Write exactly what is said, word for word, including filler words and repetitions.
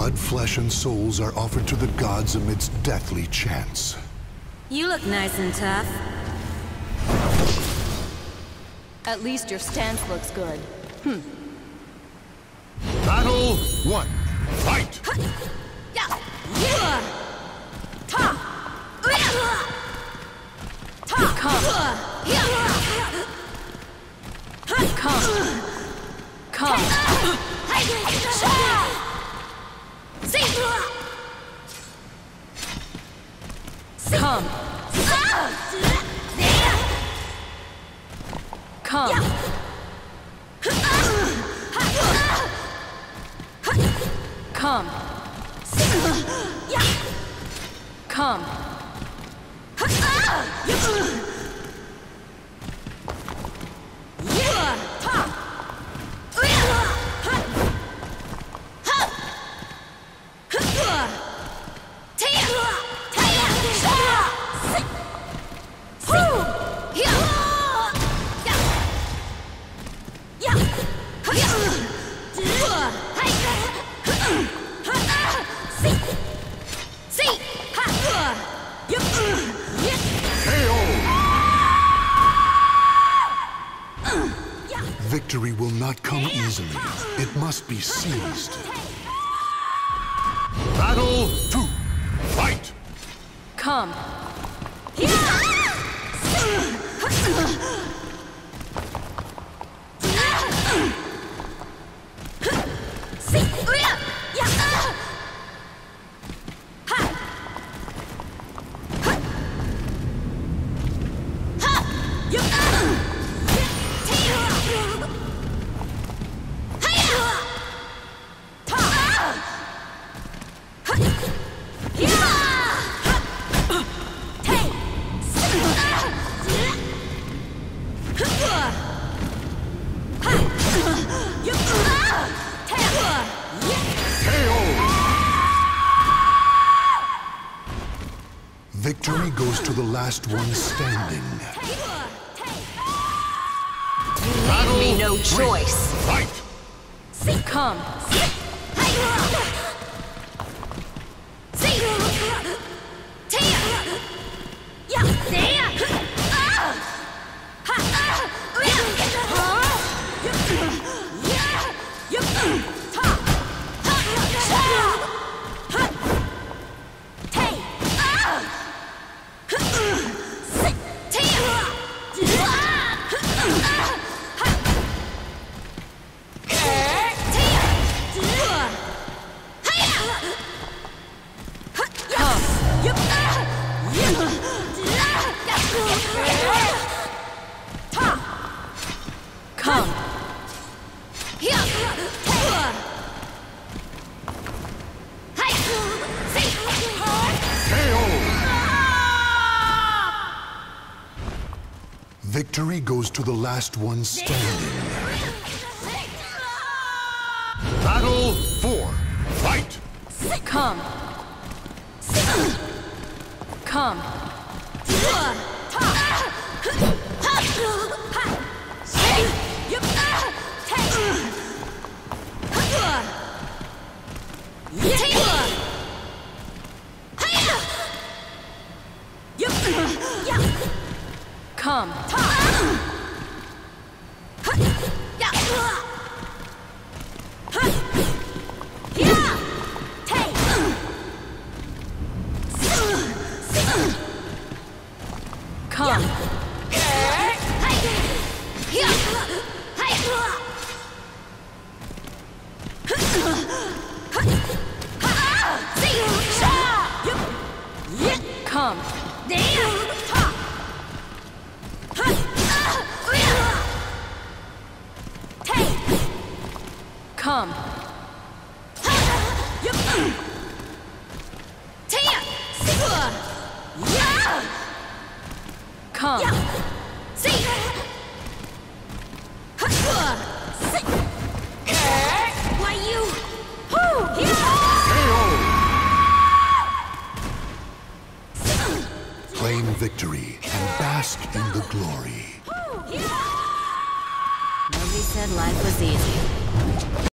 Blood, flesh, and souls are offered to the gods amidst deathly chants. You look nice and tough. At least your stance looks good. Hmm. Battle one. Fight! Come. Come. Come. Come. Come. Come. Victory will not come easily. It must be seized. Battle two. Fight! Come. Victory goes to the last one standing. Leave me no choice. Fight! Come. Come. Victory goes to the last one standing. Battle four. Fight! Come. Come. Come. Come. Come. Come. Come. Why you? Claim victory and bask in the glory. Nobody said life was easy.